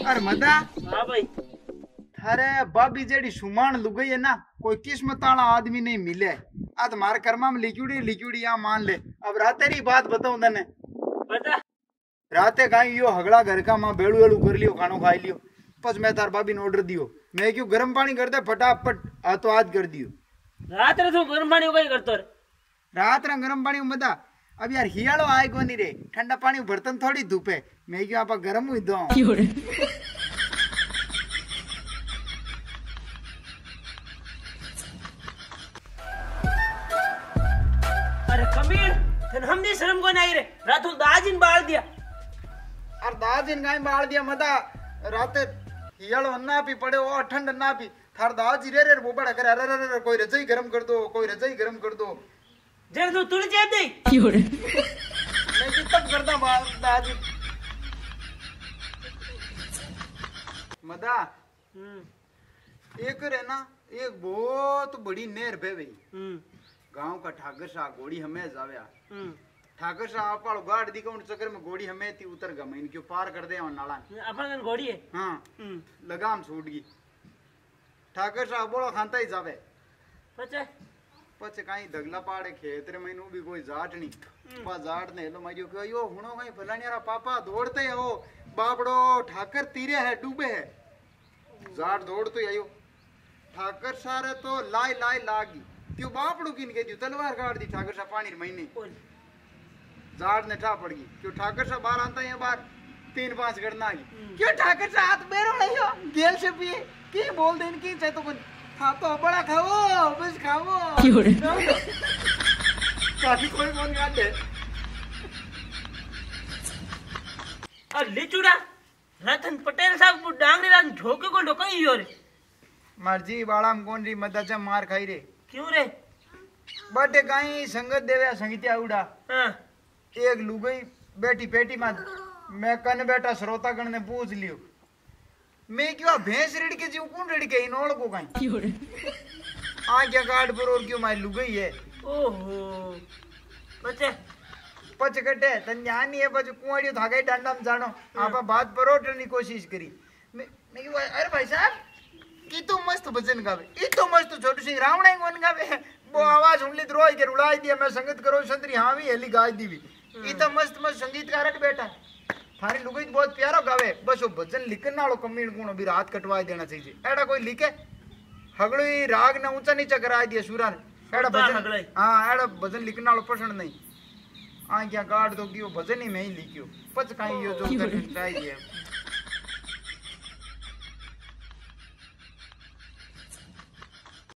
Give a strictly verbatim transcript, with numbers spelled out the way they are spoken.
अरे मदा हाँ भाई। थारे बाबी जेडी सुमान लुगई है ना, कोई किस्मत वाला आदमी नहीं मिले। आ तुम्हारे कर्मा में लिक्यूडी लिक्यूडी यहाँ मान ले। अब राते री बात बताऊं तने। बता। राते काई यो हगड़ा घर का मां बेड़ू वेड़ू कर लियो, खानो खाई लियो। बस मैं तार बाबी ने ऑर्डर दियो, मैं क्यों गर्म पानी कर दे फटाफट, आ तो आज कर दियो। रात रे तू गर्म पानी कई करतो रे? रात रे गर्म पानी मदा। अब यार हियालो आए को नहीं रे, ठंडा पानी बर्तन थोड़ी धूपे, मैं क्यों आपा गर्म हुई दो। अरे कमीर, तन हम दी शर्म को नहीं रे, रात दाजिन बाल दिया। अरे दाजिन गाय बाल दिया मदा। राते हियालो ना पी पड़े ओ ठंड ना पी, थार दाजी रे रे वो बड़ा करे, अरे अरे अरे कोई रजाई गरम कर दो, कोई रजाई गरम कर दो। जब तू तुड़ जेब दे मैं कितना करता बाल दाजी मदा। एक रे ना एक बहुत बड़ी नहर बह गई। गांव का ठाकर शाह गोड़ी हमें जाव्या। ठाकर शाह आप गाड़ दी उन चक्कर में गोड़ी हमें थी उतर गया, मैं इनके पार कर दे नाला अपन गोड़ी है। हाँ लगाम छूट गई। ठाकर साहब बोला खानता ही जावे पचे पचे काई दगला पाड़े खेत रे मैनू भी कोई जाट नहीं पा जाट ने लो मारियो क्यों यो हुनो काई फलानियारा पापा दौड़ते हो बापड़ो ठाकर तीरे है डूबे है। जाट दौड़ तो आयो ठाकर सारे तो लाई लाई लागी क्यों बापड़ो किन के दियो तलवार काट दी ठाकर सा पानी महीने। जाट ने ठा पड़ गई क्यों ठाकर सा बाहर आता है बाहर तीन पांच गड़ना की क्यों ठाकर सा हाथ बेरो नहीं हो गेल से पिए की बोल दे इनकी चाहे तो कुछ खा तो बड़ा खाओ बस खाओ काफी कोई बोल गाते और लिचुड़ा रतन पटेल साहब को डांगरे रात झोके को लोकई यो रे मर्जी बाड़ाम कौन री मदा चा मार खाई रे क्यों रे बटे काई संगत देवे संगीतिया उड़ा। हां एक लुगई बेटी पेटी में मैं कन बेटा श्रोता गण ने पूछ लियो मैं क्यों भैंस रेड़ के जीव कौन रेड़ के इनोड़ को काई आ क्या गाड़ पर और क्यों मार लुगई है। ओहो बच्चे पच कटे तन ध्यान नहीं है बच कुआड़ियो धागे डंडा में जानो आपा बात पर ओटने कोशिश करी मैं मैं क्यों अरे भाई साहब की तो मस्त भजन गावे ई तो मस्त छोटू सिंह रावणा कौन गावे वो आवाज सुन ली रोई के रुलाई दिया मैं संगीत करो संतरी हां भी हेली गाय दी भी ई तो मस्त मस्त संगीतकार बेटा थारी लुगई बहुत प्यारो गावे बस वो भजन लिखन नालो कमीण गुण भी रात कटवा देना चाहिए एड़ा कोई लिखे हगड़ो राग ने ऊंचा नीचा करा दिया सुरा ने एड़ा भजन हां एड़ा भजन लिखन नालो पसंद नहीं आ क्या गाड़ दो कि वो भजन ही मैं ही लिखियो पच काई यो जो कर चाहिए।